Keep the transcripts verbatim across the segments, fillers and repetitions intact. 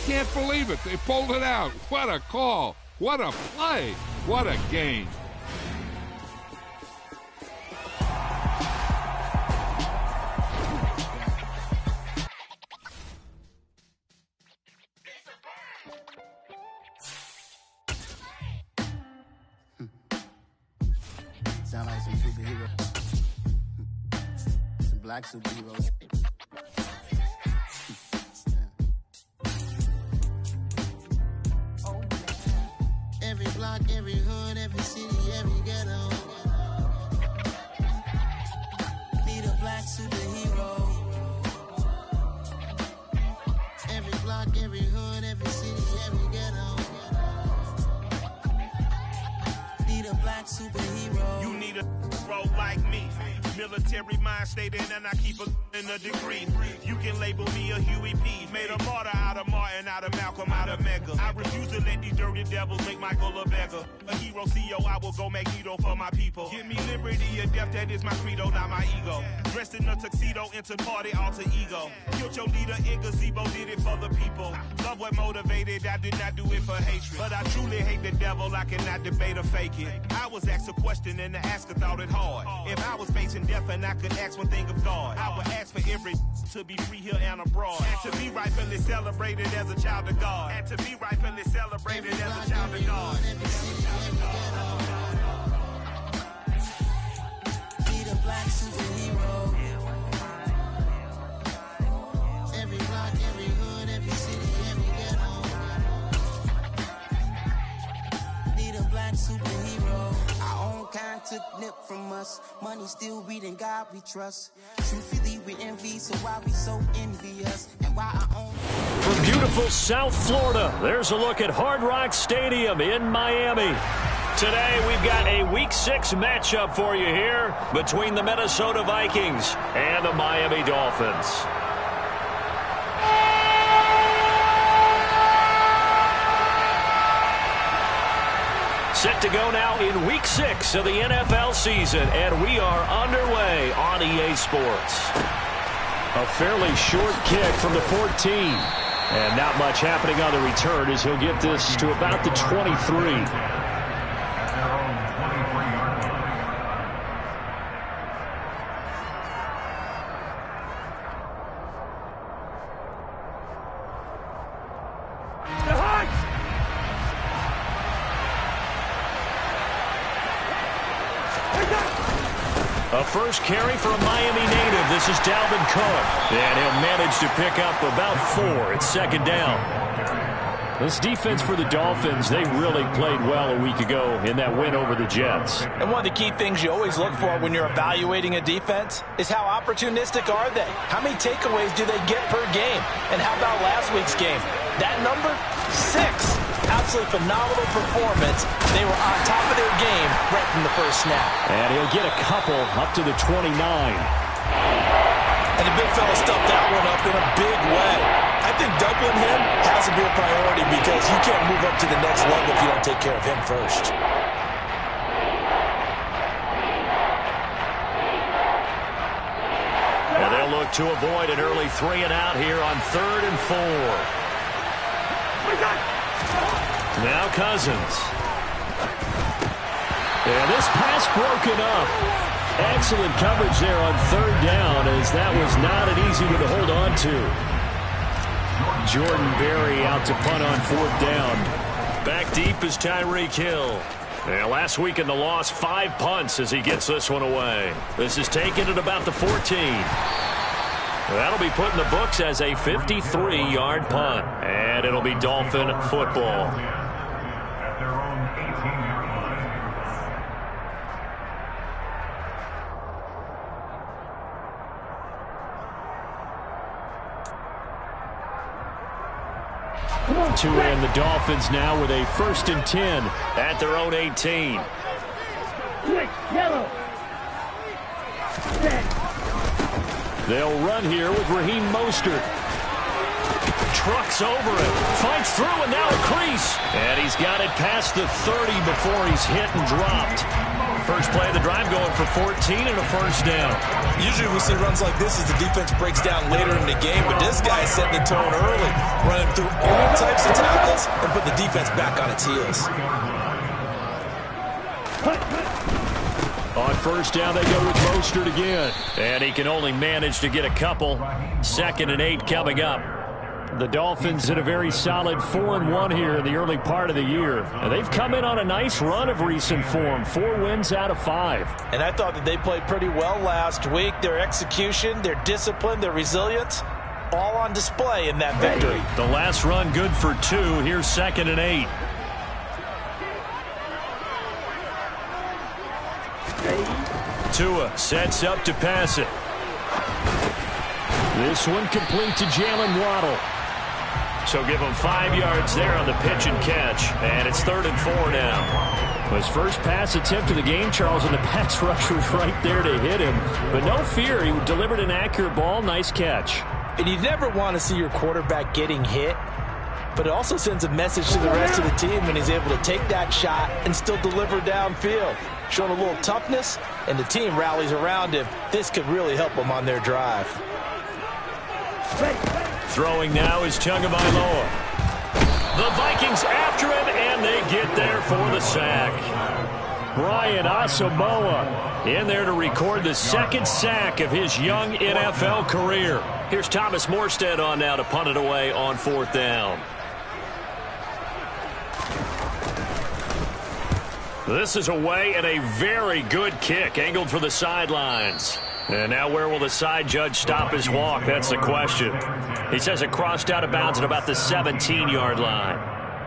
can't believe it. They pulled it out. What a call. What a play. What a game. Sound like some superheroes. Some black superheroes. Every block, every hood, every city, every ghetto. Need a black superhero. Every block, every hood, every city, every ghetto. Need a black superhero. You need a bro like me. Military mind stated, and I keep a in a degree. You can label me a Huey P. Made a martyr out of Martin, out of Malcolm, out of Mega. I refuse to let these dirty devils make Michael a beggar. A hero C E O, I will go Magneto for my people. Give me liberty or death, that is my credo, not my ego. Dressed in a tuxedo, into party, alter ego. Killed your leader in gazebo, did it for the people. Love what motivated, I did not do it for hatred. But I truly hate the devil, I cannot debate or fake it. I was asked a question and the asker thought it hard. If I was facing death and I could ask one thing of God, I would ask for every to be free here and abroad. And to be rightfully celebrated as a child of God. And to be rightfully celebrated as a child of God. Need a black superhero. Every block, every hood, every city, every ghetto. Need a black superhero. Our own kind took nip from us. Money still reading God we trust. Truthfully we envy, so why we so envious? And why our own... From beautiful South Florida, there's a look at Hard Rock Stadium in Miami. Today, we've got a Week six matchup for you here between the Minnesota Vikings and the Miami Dolphins. Set to go now in Week six of the N F L season, and we are underway on E A Sports. A fairly short kick from the fourteen. And not much happening on the return as he'll get this to about the twenty-three. A first carry for a Miami native. This is Dalvin Cook. And he'll manage to pick up about four at second down. This defense for the Dolphins, they really played well a week ago in that win over the Jets. And one of the key things you always look for when you're evaluating a defense is how opportunistic are they? How many takeaways do they get per game? And how about last week's game? That number? Six. Absolutely phenomenal performance. They were on top of their game right from the first snap. And he'll get a couple up to the twenty-nine. And the big fella stuffed that one up in a big way. I think doubling him has to be a priority because you can't move up to the next level if you don't take care of him first. And they'll look to avoid an early three and out here on third and four. Now Cousins. And this pass broken up. Excellent coverage there on third down, as that was not an easy one to hold on to. Jordan Berry out to punt on fourth down. Back deep is Tyreek Hill. And last week in the loss, five punts as he gets this one away. This is taken at about the fourteen. That'll be put in the books as a fifty-three yard punt. And it'll be Dolphin football. To end the Dolphins now with a first and ten at their own eighteen. Quick, yellow. They'll run here with Raheem Mostert. Trucks over it, fights through, and now a crease. And he's got it past the thirty before he's hit and dropped. first play of the drive going for fourteen and a first down. Usually we see runs like this as the defense breaks down later in the game, but this guy set the tone early, running through all types of tackles and put the defense back on its heels. On first down, they go with Mostert again. And he can only manage to get a couple. Second and eight coming up. The Dolphins in a very solid four and one here in the early part of the year. And they've come in on a nice run of recent form. Four wins out of five. And I thought that they played pretty well last week. Their execution, their discipline, their resilience, all on display in that victory. The last run good for two. Here's second and eight. Tua sets up to pass it. This one complete to Jalen Waddle. So give him five yards there on the pitch and catch. And it's third and four now. His first pass attempt of the game, Charles, and the pass rush was right there to hit him. But no fear, he delivered an accurate ball. Nice catch. And you never want to see your quarterback getting hit. But it also sends a message to the rest of the team when he's able to take that shot and still deliver downfield. Showing a little toughness, and the team rallies around him. This could really help them on their drive. Throwing now is Tagovailoa. The Vikings after him, and they get there for the sack. Brian Asamoah in there to record the second sack of his young N F L career. Here's Thomas Morstead on now to punt it away on fourth down. This is away and a very good kick, angled for the sidelines. And now where will the side judge stop his walk? That's the question. He says it crossed out of bounds at about the seventeen-yard line.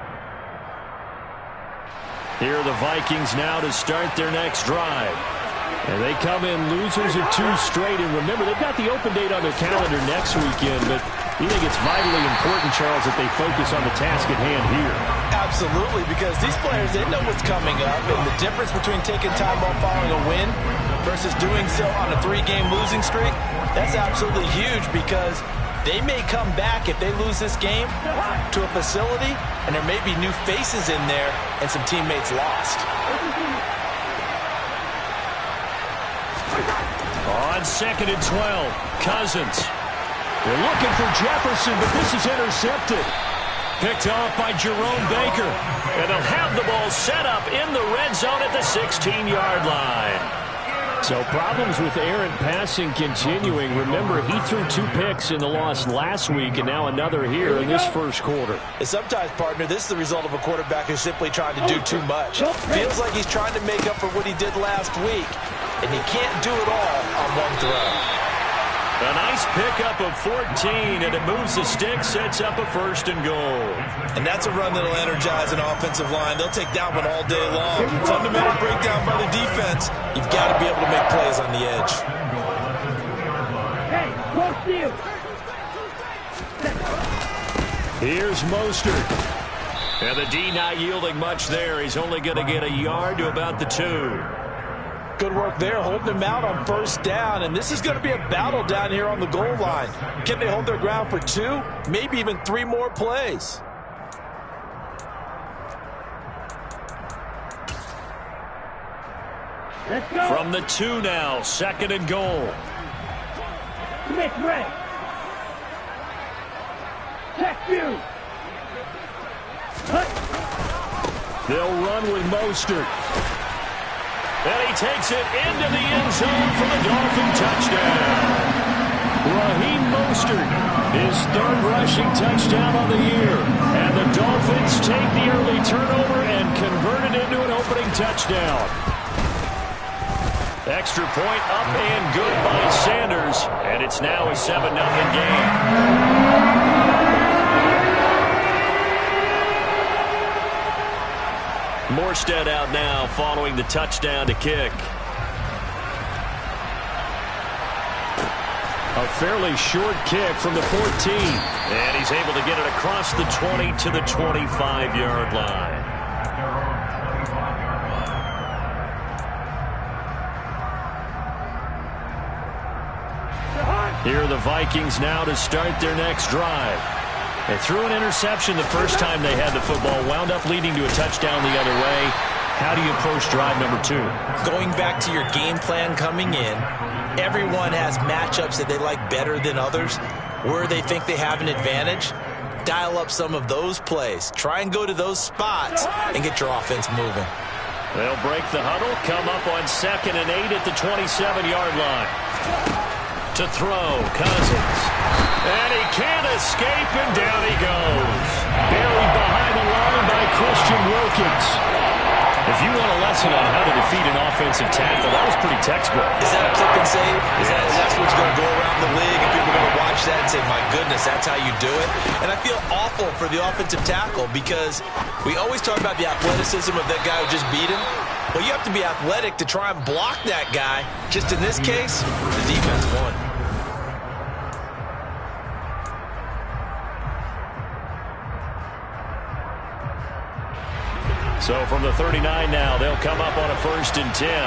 Here are the Vikings now to start their next drive. And they come in losers of two straight. And remember, they've got the open date on their calendar next weekend, but you think it's vitally important, Charles, that they focus on the task at hand here. Absolutely, because these players, they know what's coming up, and the difference between taking time off following a win versus doing so on a three-game losing streak, that's absolutely huge, because they may come back if they lose this game to a facility, and there may be new faces in there and some teammates lost. On second and twelve, Cousins. They're looking for Jefferson, but this is intercepted. Picked off by Jerome Baker. And they'll have the ball set up in the red zone at the sixteen-yard line. So problems with errant passing continuing. Remember, he threw two picks in the loss last week, and now another here in this first quarter. And sometimes, partner, this is the result of a quarterback who's simply trying to do too much. Feels like he's trying to make up for what he did last week, and he can't do it all on one throw. A nice pickup of fourteen, and it moves the stick, sets up a first and goal. And that's a run that'll energize an offensive line. They'll take that one all day long. Fundamental breakdown by the defense. You've got to be able to make plays on the edge. Hey, close to you. Here's Mostert. And the D not yielding much there. He's only going to get a yard to about the two. Good work there, holding them out on first down, and this is going to be a battle down here on the goal line. Can they hold their ground for two, maybe even three more plays? Let's go. From the two now, second and goal. Smith ready. Check you. They'll run with Mostert. And he takes it into the end zone for the Dolphin touchdown. Raheem Mostert, his third rushing touchdown on the year. And the Dolphins take the early turnover and convert it into an opening touchdown. Extra point up and good by Sanders. And it's now a seven nothing game. Morstead out now following the touchdown to kick. A fairly short kick from the fourteen. And he's able to get it across the twenty to the twenty-five-yard line. Here are the Vikings now to start their next drive. They threw an interception the first time they had the football, wound up leading to a touchdown the other way. how do you approach drive number two? Going back to your game plan coming in, everyone has matchups that they like better than others, where they think they have an advantage. Dial up some of those plays. Try and go to those spots and get your offense moving. They'll break the huddle, come up on second and eight at the twenty-seven-yard line. To throw, Cousins. And he can't escape, and down he goes. Buried behind the line by Christian Wilkins. If you want a lesson on how to defeat an offensive tackle, that was pretty textbook. Is that a clip and save? Is that, is that what's going to go around the league, and people are going to watch that and say, my goodness, that's how you do it? And I feel awful for the offensive tackle because we always talk about the athleticism of that guy who just beat him. Well, you have to be athletic to try and block that guy. Just in this case, the defense won. So from the thirty-nine now, they'll come up on a first and ten.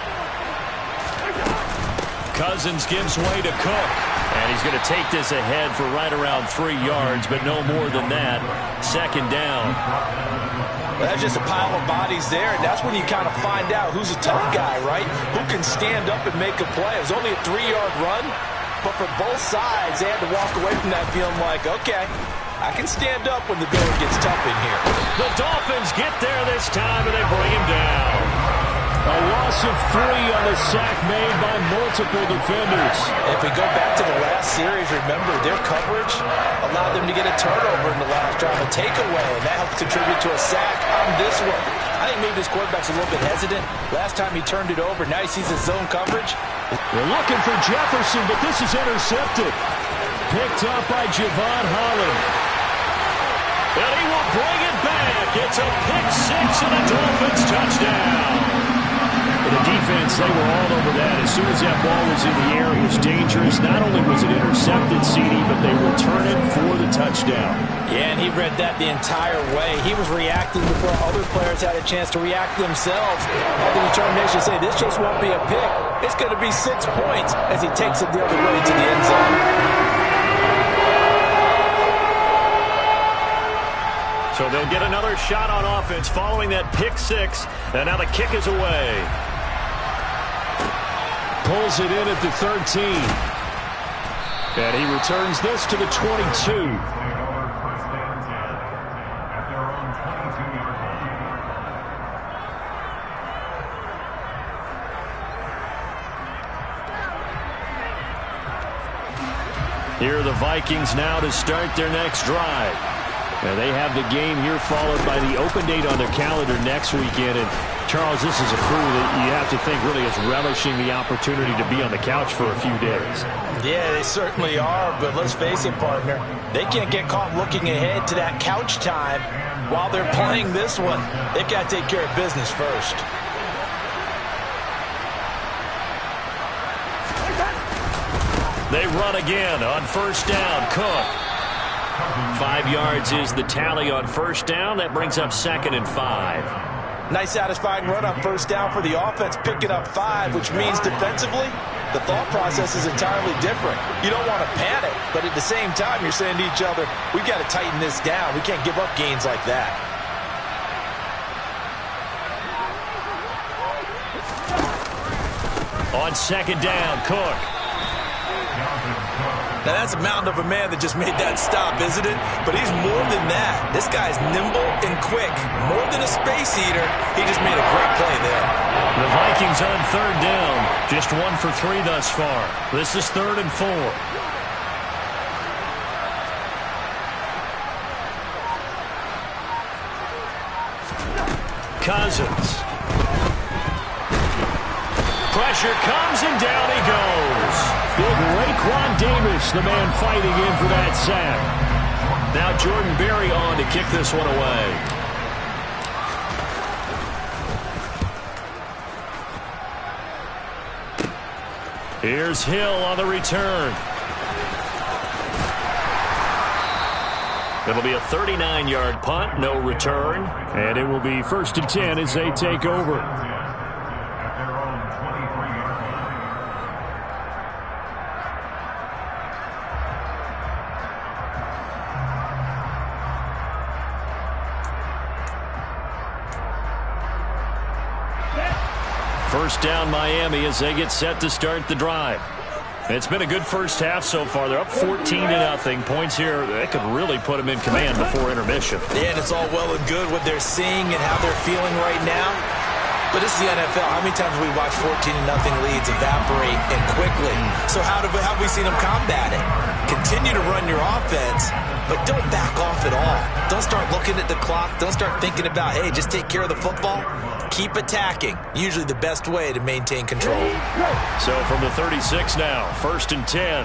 Cousins gives way to Cook. And he's going to take this ahead for right around three yards, but no more than that. Second down. Well, that's just a pile of bodies there, and that's when you kind of find out who's a tough guy, right? Who can stand up and make a play. It was only a three-yard run, but for both sides, they had to walk away from that feeling like, okay, I can stand up when the going gets tough in here. The Dolphins get there this time, and they bring him down. A loss of three on a sack made by multiple defenders. If we go back to the last series, remember, their coverage allowed them to get a turnover in the last drive, a takeaway, and that helped contribute to a sack on this one. I think maybe this quarterback's a little bit hesitant. Last time he turned it over, now he sees his zone coverage. They're looking for Jefferson, but this is intercepted. Picked up by Javon Holland. And he will bring it back. It's a pick six and a Dolphins touchdown. The defense, they were all over that. As soon as that ball was in the air, it was dangerous. Not only was it intercepted, C D, but they returned it for the touchdown. Yeah, and he read that the entire way. He was reacting before other players had a chance to react themselves. Had the determination to say, this just won't be a pick. It's going to be six points as he takes it the other way to the end zone. So they'll get another shot on offense following that pick six. And now the kick is away. Pulls it in at the thirteen. And he returns this to the twenty-two. Here are the Vikings now to start their next drive. And they have the game here followed by the open date on their calendar next weekend. And, Charles, this is a crew that you have to think really is relishing the opportunity to be on the couch for a few days. Yeah, they certainly are. But let's face it, partner, they can't get caught looking ahead to that couch time while they're playing this one. They've got to take care of business first. They run again on first down. Cook. Five yards is the tally on first down. That brings up second and five. Nice satisfying run on first down for the offense, picking up five, which means defensively, the thought process is entirely different. You don't want to panic, but at the same time, you're saying to each other, we've got to tighten this down. We can't give up gains like that. On second down, Cook. Now, that's a mountain of a man that just made that stop, isn't it? But he's more than that. This guy's nimble and quick. More than a space eater, he just made a great play there. The Vikings on third down. Just one for three thus far. This is third and four. Cousins. Pressure comes and down he goes. Big Raekwon Davis, the man fighting in for that sack. Now Jordan Berry on to kick this one away. Here's Hill on the return. It'll be a thirty-nine yard punt, no return. And it will be first and ten as they take over. First down Miami as they get set to start the drive. It's been a good first half so far. They're up fourteen to nothing. Points here, they could really put them in command before intermission. Yeah, and it's all well and good what they're seeing and how they're feeling right now. But this is the N F L. How many times have we watched fourteen to nothing leads evaporate and quickly? So how have we seen them combat it? Continue to run your offense, but don't back off at all. Don't start looking at the clock. Don't start thinking about, hey, just take care of the football. Keep attacking. Usually the best way to maintain control. So from the thirty-six now, first and ten.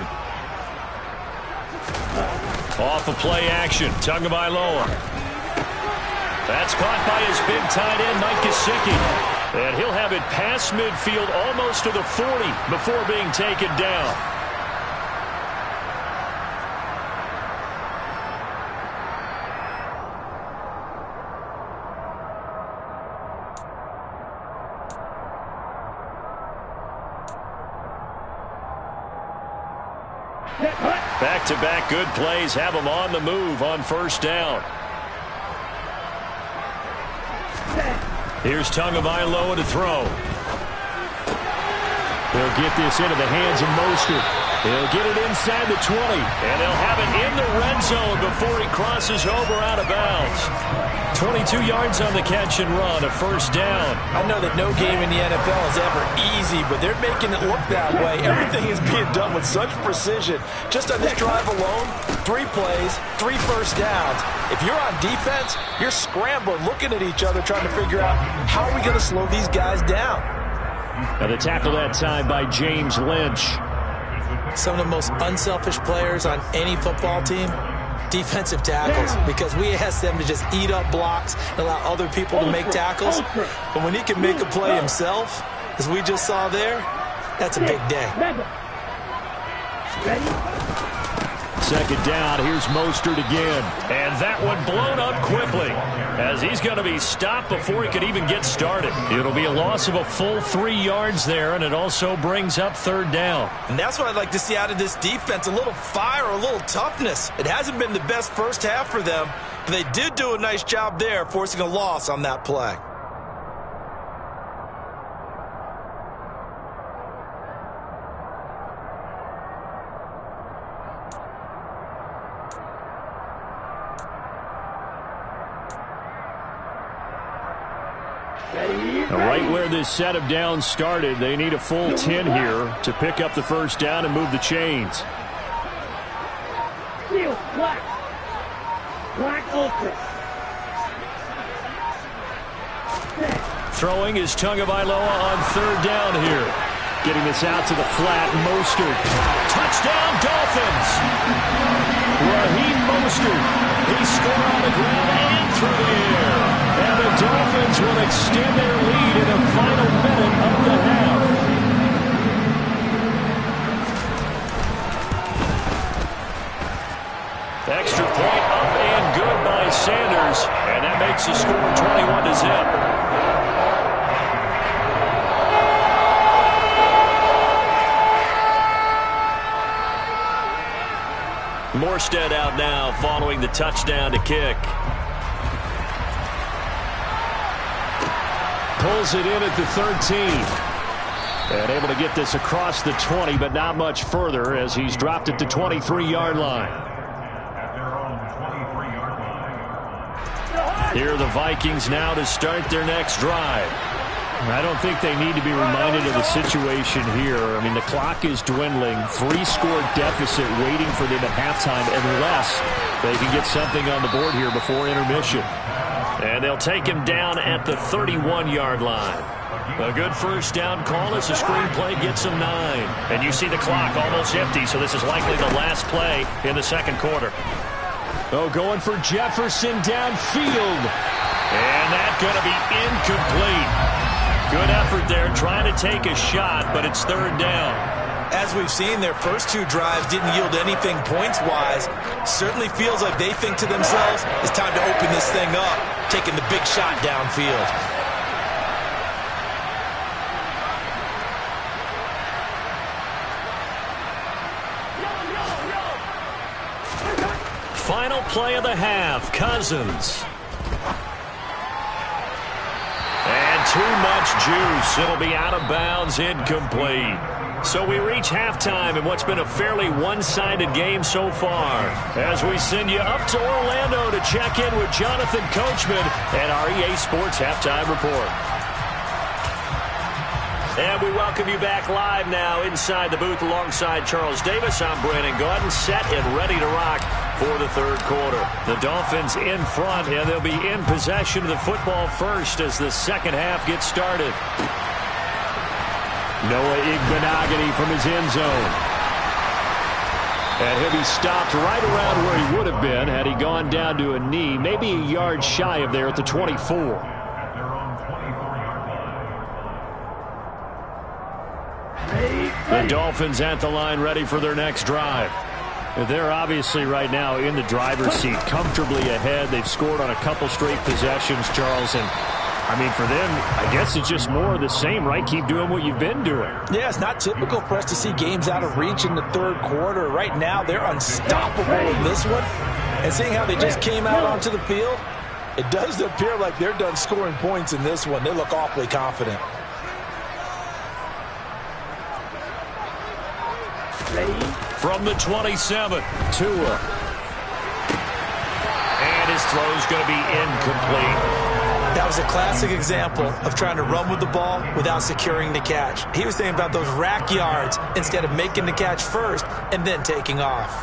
Off of play action, Tagovailoa. That's caught by his big tight end, Mike Gesicki. And he'll have it past midfield almost to the forty before being taken down. Back-to-back good plays have him on the move on first down. Here's Tagovailoa to throw. He'll get this into the hands of Mostert. He'll get it inside the twenty, and they'll have it in the red zone before he crosses over out of bounds. twenty-two yards on the catch and run, a first down. I know that no game in the N F L is ever easy, but they're making it look that way. Everything is being done with such precision. Just on this drive alone, three plays, three first downs. If you're on defense, you're scrambling, looking at each other, trying to figure out how are we going to slow these guys down. And the tackle that time by James Lynch. Some of the most unselfish players on any football team, defensive tackles, because we ask them to just eat up blocks and allow other people to make tackles. But when he can make a play himself, as we just saw there, that's a big day. Second down, here's Mostert again. And that one blown up quickly as he's going to be stopped before he could even get started. It'll be a loss of a full three yards there, and it also brings up third down. And that's what I'd like to see out of this defense, a little fire, a little toughness. It hasn't been the best first half for them, but they did do a nice job there, forcing a loss on that play. Right where this set of downs started, they need a full ten here to pick up the first down and move the chains. Seal, black. Black ultra. Throwing is Tagovailoa on third down here. Getting this out to the flat, Mostert. Touchdown, Dolphins! Raheem Mostert. He scored on the ground and through the air. And the Dolphins will extend their lead in the final minute of the half. Extra point up and good by Sanders. And that makes the score twenty-one to zip. Morstead out now following the touchdown to kick. Pulls it in at the thirteen. And able to get this across the twenty, but not much further as he's dropped at the twenty-three yard line. Here are the Vikings now to start their next drive. I don't think they need to be reminded of the situation here. I mean, the clock is dwindling. Three-score deficit waiting for them at halftime unless they can get something on the board here before intermission. And they'll take him down at the thirty-one yard line. A good first down call as the screenplay gets him nine. And you see the clock almost empty, so this is likely the last play in the second quarter. Oh, going for Jefferson downfield. And that's going to be incomplete. Good effort there, trying to take a shot, but it's third down. As we've seen, their first two drives didn't yield anything points-wise. Certainly feels like they think to themselves, it's time to open this thing up, taking the big shot downfield. Final play of the half, Cousins. And too much juice. It'll be out of bounds, incomplete. So we reach halftime in what's been a fairly one-sided game so far. As we send you up to Orlando to check in with Jonathan Coachman and our E A Sports Halftime Report. And we welcome you back live now inside the booth alongside Charles Davis. I'm Brandon Gaudin, set and ready to rock for the third quarter. The Dolphins in front, and they'll be in possession of the football first as the second half gets started. Noah Igbenogany from his end zone. And he'll be stopped right around where he would have been had he gone down to a knee, maybe a yard shy of there at the twenty-four. The Dolphins at the line ready for their next drive. They're obviously right now in the driver's seat, comfortably ahead. They've scored on a couple straight possessions, Charles, and I mean, for them, I guess it's just more of the same, right? Keep doing what you've been doing. Yeah, it's not typical for us to see games out of reach in the third quarter. Right now, they're unstoppable in this one. And seeing how they just came out onto the field, it does appear like they're done scoring points in this one. They look awfully confident. From the twenty-seven, Tua. And his throw's going to be incomplete. That was a classic example of trying to run with the ball without securing the catch. He was thinking about those rack yards instead of making the catch first and then taking off.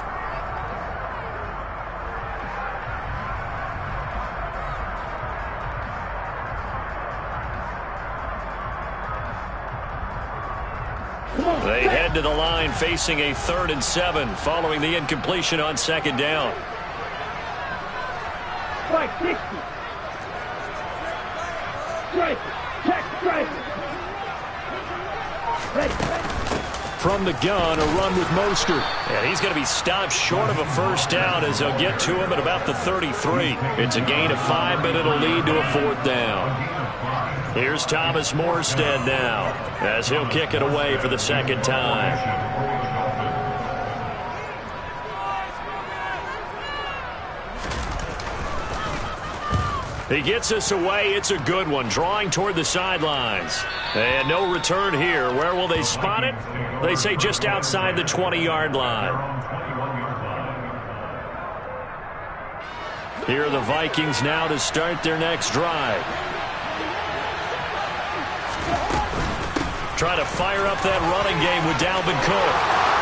They head to the line facing a third and seven following the incompletion on second down. Strike sixty. Strike. Check. Strike. Ready. From the gun, a run with Mostert. And he's going to be stopped short of a first down as they'll get to him at about the thirty-three. It's a gain of five, but it'll lead to a fourth down. Here's Thomas Morstead now as he'll kick it away for the second time. He gets us away. It's a good one, drawing toward the sidelines. And no return here. Where will they spot it? They say just outside the twenty-yard line. Here are the Vikings now to start their next drive. Trying to fire up that running game with Dalvin Cook.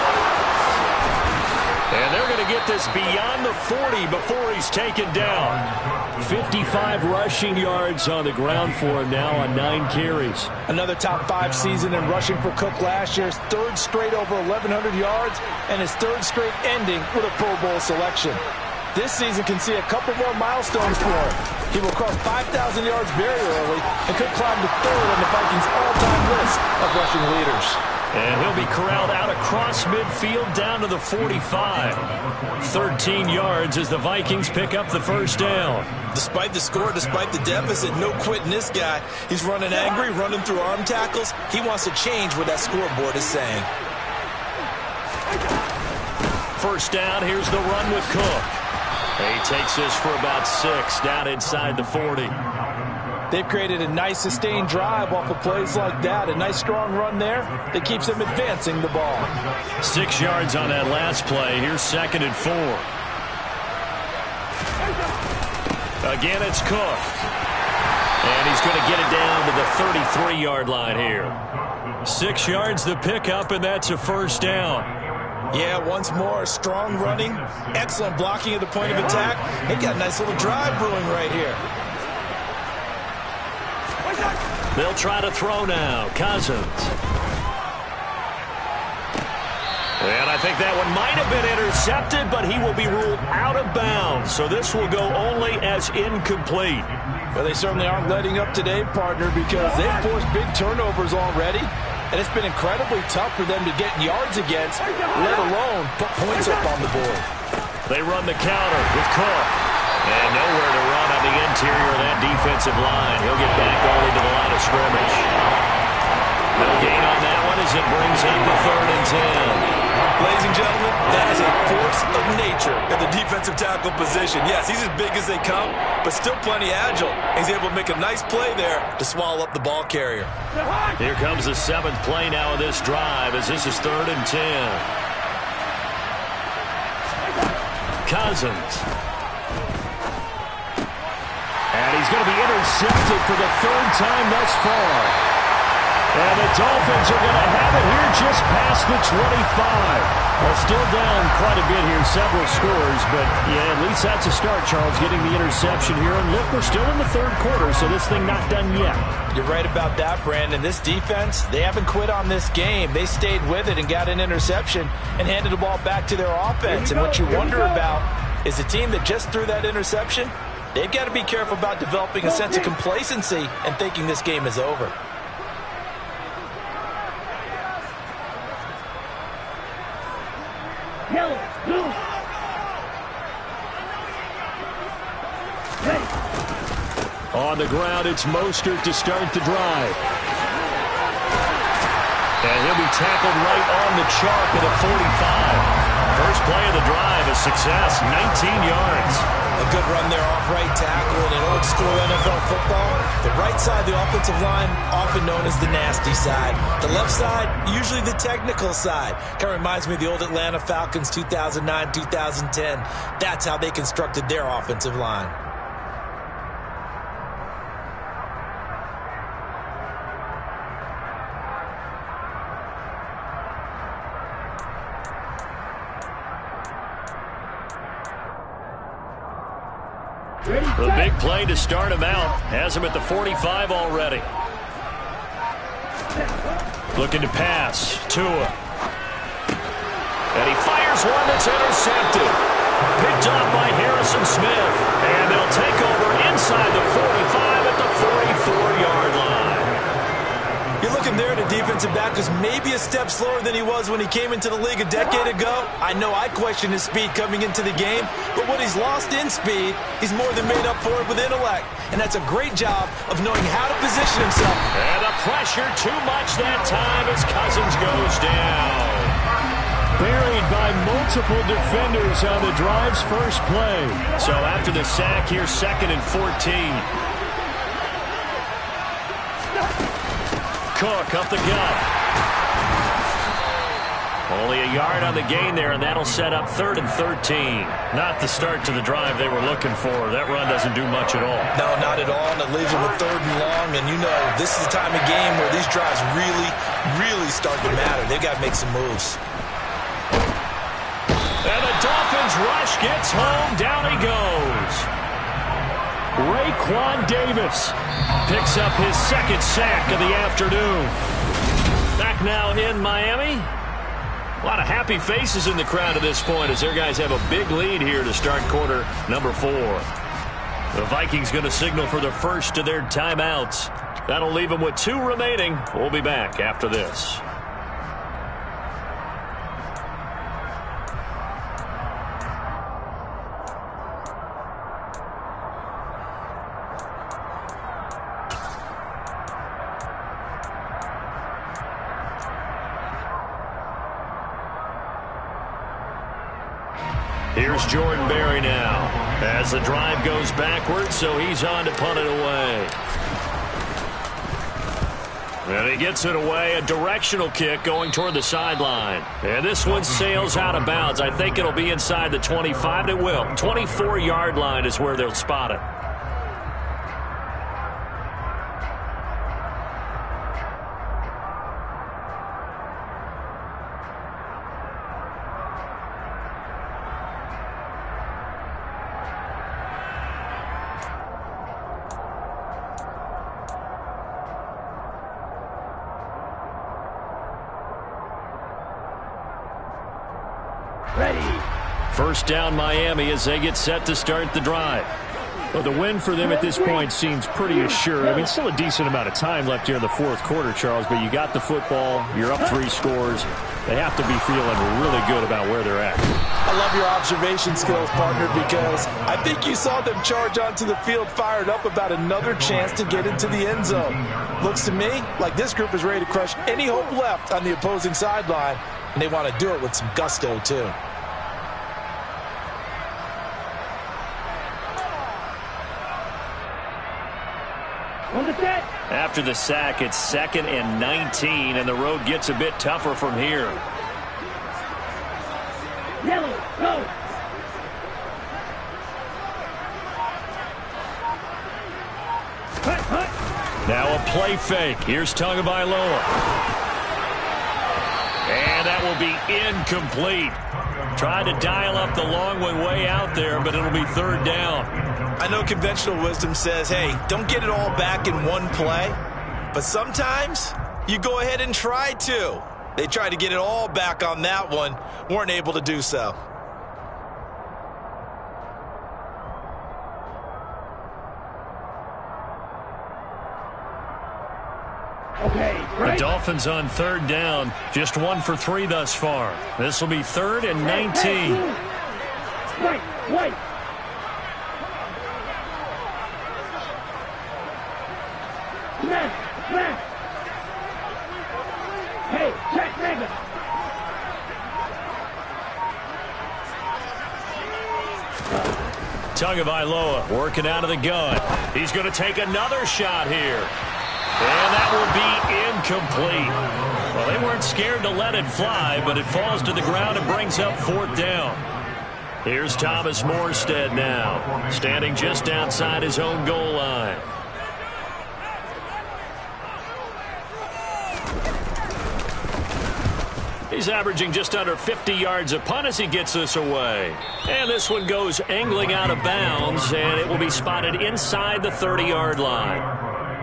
And they're going to get this beyond the forty before he's taken down. fifty-five rushing yards on the ground for him now on nine carries. Another top five season in rushing for Cook last year. His third straight over eleven hundred yards and his third straight ending with a Pro Bowl selection. This season can see a couple more milestones for him. He will cross five thousand yards very early and could climb to third on the Vikings' all-time list of rushing leaders. And he'll be corralled out across midfield down to the forty-five. thirteen yards as the Vikings pick up the first down. Despite the score, despite the deficit, no quitting this guy. He's running angry, running through arm tackles. He wants to change what that scoreboard is saying. First down, here's the run with Cook. He takes this for about six down inside the forty. They've created a nice sustained drive off of plays like that. A nice strong run there that keeps them advancing the ball. Six yards on that last play. Here's second and four. Again, it's Cook. And he's going to get it down to the thirty-three-yard line here. Six yards the pickup, and that's a first down. Yeah, once more, strong running, excellent blocking at the point of attack. They've got a nice little drive brewing right here. They'll try to throw now. Cousins. And I think that one might have been intercepted, but he will be ruled out of bounds. So this will go only as incomplete. Well, they certainly aren't letting up today, partner, because they've forced big turnovers already. And it's been incredibly tough for them to get yards against, let alone put points up on the board. They run the counter with Cook. And nowhere to run on the interior of that defensive line. He'll get back only to the line of scrimmage. No gain on that one as it brings up the third and ten. Ladies and gentlemen, that is a force of nature at the defensive tackle position. Yes, he's as big as they come, but still plenty agile. He's able to make a nice play there to swallow up the ball carrier. Here comes the seventh play now of this drive as this is third and ten. Cousins. And he's going to be intercepted for the third time thus far. And the Dolphins are going to have it here just past the twenty-five. Well, still down quite a bit here, several scores, but yeah, at least that's a start, Charles, getting the interception here. And look, we're still in the third quarter, so this thing not done yet. You're right about that, Brandon. This defense, they haven't quit on this game. They stayed with it and got an interception and handed the ball back to their offense. And what you wonder about is a team that just threw that interception, they've got to be careful about developing a sense of complacency and thinking this game is over. On the ground, it's Mostert to start the drive. And he'll be tackled right on the chalk at a forty-five. First play of the drive, a success, nineteen yards. A good run there off right tackle in an old school N F L football. The right side, the offensive line, often known as the nasty side. The left side, usually the technical side. Kind of reminds me of the old Atlanta Falcons two thousand nine, two thousand ten. That's how they constructed their offensive line. The big play to start him out. Has him at the forty-five already. Looking to pass. Tua. And he fires one that's intercepted. Picked up by Harrison Smith. And they'll take over inside the forty-five at the forty-four-yard line. You're looking there at a defensive back who's maybe a step slower than he was when he came into the league a decade ago. I know I questioned his speed coming into the game, but what he's lost in speed, he's more than made up for it with intellect. And that's a great job of knowing how to position himself. And the pressure too much that time as Cousins goes down. Buried by multiple defenders on the drive's first play. So after the sack, here's second and fourteen. Cook up the gut. Only a yard on the gain there, and that'll set up third and thirteen. Not the start to the drive they were looking for. That run doesn't do much at all. No, not at all, and it leaves them with third and long. And you know, this is the time of game where these drives really, really start to matter. They've got to make some moves. And the Dolphins rush gets home. Down he goes. Raekwon Davis picks up his second sack of the afternoon. Back now in Miami. A lot of happy faces in the crowd at this point as their guys have a big lead here to start quarter number four. The Vikings going to signal for the first of their timeouts. That'll leave them with two remaining. We'll be back after this. Here's Jordan Berry now as the drive goes backwards, so he's on to punt it away. And he gets it away, a directional kick going toward the sideline. And this one sails out of bounds. I think it'll be inside the twenty-five. It will. twenty-four-yard line is where they'll spot it. First down Miami as they get set to start the drive. Well, the win for them at this point seems pretty assured. I mean, still a decent amount of time left here in the fourth quarter, Charles, but you got the football. You're up three scores. They have to be feeling really good about where they're at. I love your observation skills, partner, because I think you saw them charge onto the field fired up about another chance to get into the end zone. Looks to me like this group is ready to crush any hope left on the opposing sideline and they want to do it with some gusto, too. On the set. After the sack, it's second and nineteen, and the road gets a bit tougher from here. Yellow, go. Hut, hut. Now a play fake. Here's Tagovailoa. And that will be incomplete. Tried to dial up the long one way out there, but it'll be third down. I know conventional wisdom says, hey, don't get it all back in one play. But sometimes you go ahead and try to. They tried to get it all back on that one. Weren't able to do so. Okay, The Dolphins on third down, just one for three thus far. This will be third and nineteen. Wait, wait. Smash, smash. Hey, check mega. Tagovailoa working out of the gun. He's going to take another shot here. And that will be incomplete. Well, they weren't scared to let it fly, but it falls to the ground and brings up fourth down. Here's Thomas Morstead now, standing just outside his own goal line. He's averaging just under fifty yards a punt as he gets this away. And this one goes angling out of bounds, and it will be spotted inside the thirty-yard line.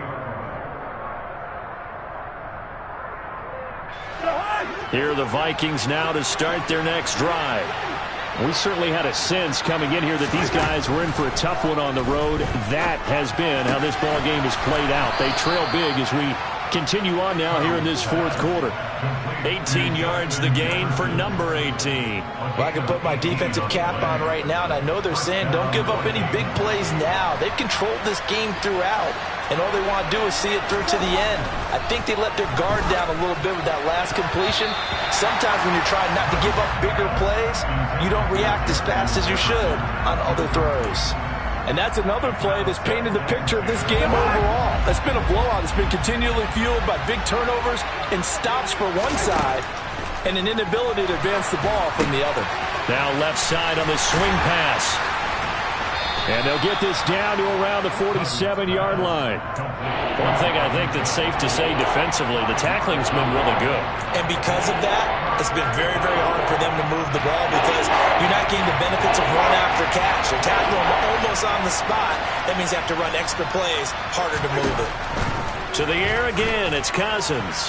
Here are the Vikings now to start their next drive. We certainly had a sense coming in here that these guys were in for a tough one on the road. That has been how this ball game has played out. They trail big as we continue on now here in this fourth quarter. eighteen yards the gain for number eighteen. Well, I can put my defensive cap on right now, and I know they're saying don't give up any big plays now. They've controlled this game throughout, and all they want to do is see it through to the end. I think they let their guard down a little bit with that last completion. Sometimes when you're trying not to give up bigger plays, you don't react as fast as you should on other throws. And that's another play that's painted the picture of this game overall. It's been a blowout. It's been continually fueled by big turnovers and stops for one side and an inability to advance the ball from the other. Now left side on the swing pass. And they'll get this down to around the forty-seven-yard line. One thing I think that's safe to say defensively, the tackling's been really good. And because of that, it's been very, very hard for them to move the ball because you're not getting the benefits of run after catch. You're tackling them almost on the spot. That means you have to run extra plays, harder to move it. To the air again, it's Cousins.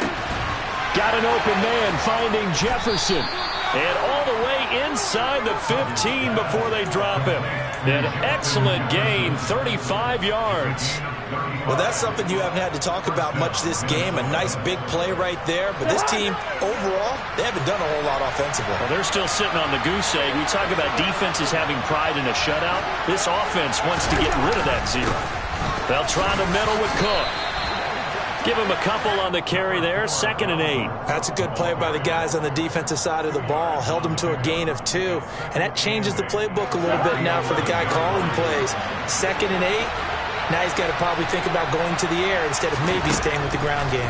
Got an open man finding Jefferson. And all the way inside the fifteen before they drop him. An excellent gain, thirty-five yards. Well, that's something you haven't had to talk about much this game. A nice big play right there. But this team, overall, they haven't done a whole lot offensively. Well, they're still sitting on the goose egg. We talk about defenses having pride in a shutout. This offense wants to get rid of that zero. They'll try the middle with Cook. Give him a couple on the carry there, second and eight. That's a good play by the guys on the defensive side of the ball. Held them to a gain of two. And that changes the playbook a little bit now for the guy calling plays. Second and eight. Now he's got to probably think about going to the air instead of maybe staying with the ground game.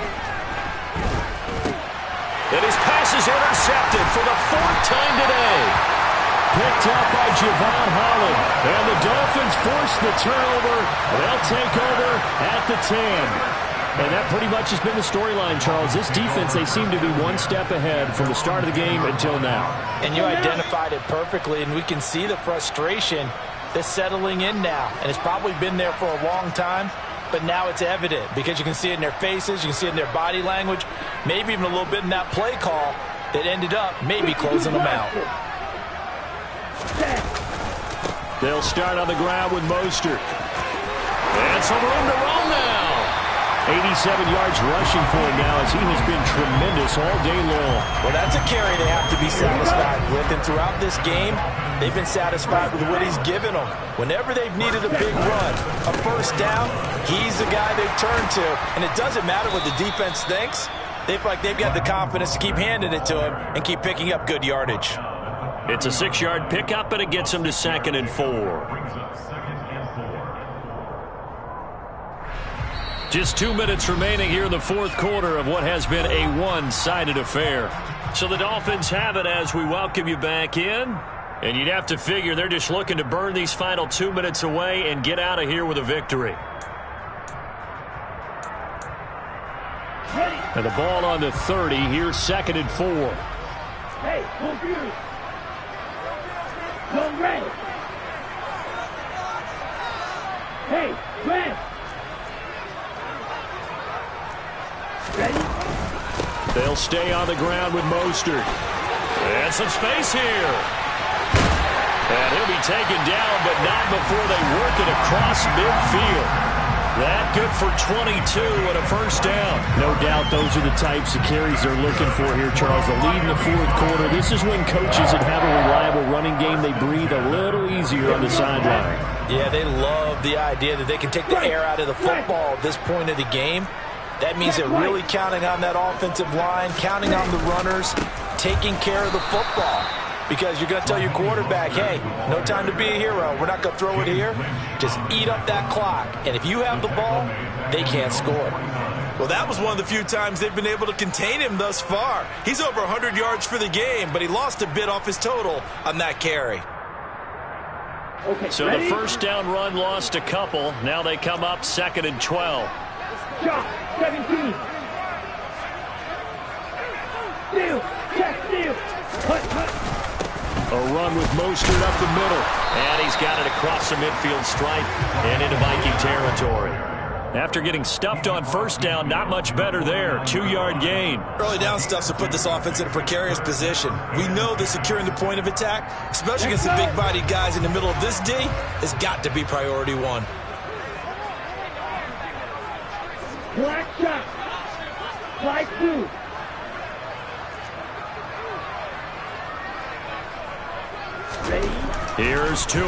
And his pass is intercepted for the fourth time today. Picked up by Javon Holland. And the Dolphins force the turnover. They'll take over at the ten. And that pretty much has been the storyline, Charles. This defense, they seem to be one step ahead from the start of the game until now. And you identified it perfectly, and we can see the frustration that's settling in now. And it's probably been there for a long time, but now it's evident because you can see it in their faces, you can see it in their body language, maybe even a little bit in that play call that ended up maybe closing them out. They'll start on the ground with Mostert. And some room to roll now. eighty-seven yards rushing for him now as he has been tremendous all day long. Well, that's a carry they have to be satisfied with. And throughout this game, they've been satisfied with what he's given them. Whenever they've needed a big run, a first down, he's the guy they've turned to. And it doesn't matter what the defense thinks. They feel like they've got the confidence to keep handing it to him and keep picking up good yardage. It's a six-yard pickup, and it gets him to second and four. Just two minutes remaining here in the fourth quarter of what has been a one-sided affair. So the Dolphins have it as we welcome you back in. And you'd have to figure they're just looking to burn these final two minutes away and get out of here with a victory. And the ball on the thirty. Here's second and four. Hey, confused. Come ready. Hey, Grant. Ready? They'll stay on the ground with Mostert. And some space here. And he'll be taken down, but not before they work it across midfield. That good for twenty-two and a first down. No doubt those are the types of carries they're looking for here, Charles. The lead in the fourth quarter. This is when coaches that have a reliable running game, they breathe a little easier on the sideline. Yeah, they love the idea that they can take the air out of the football at this point of the game. That means they're really counting on that offensive line, counting on the runners, taking care of the football. Because you're going to tell your quarterback, hey, no time to be a hero. We're not going to throw it here. Just eat up that clock. And if you have the ball, they can't score. Well, that was one of the few times they've been able to contain him thus far. He's over one hundred yards for the game, but he lost a bit off his total on that carry. Okay, so ready? The first down run lost a couple. Now they come up second and twelve. Shot, seventeen. Steal, check, steal. Cut, cut. A run with Mostert up the middle. And he's got it across the midfield stripe and into Viking territory. After getting stuffed on first down, not much better there. Two-yard gain. Early down stuffs to put this offense in a precarious position. We know that securing the point of attack, especially against the big-bodied guys in the middle of this D, has got to be priority one. Black shot. Black two. Here's Tua.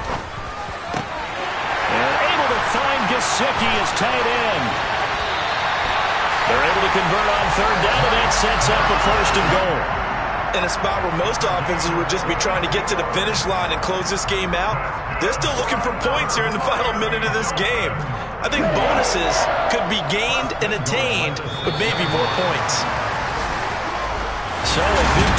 And able to find Gesicki as tight end. They're able to convert on third down, and that sets up a first and goal. In a spot where most offenses would just be trying to get to the finish line and close this game out, they're still looking for points here in the final minute of this game. I think bonuses could be gained and attained with maybe more points. So a big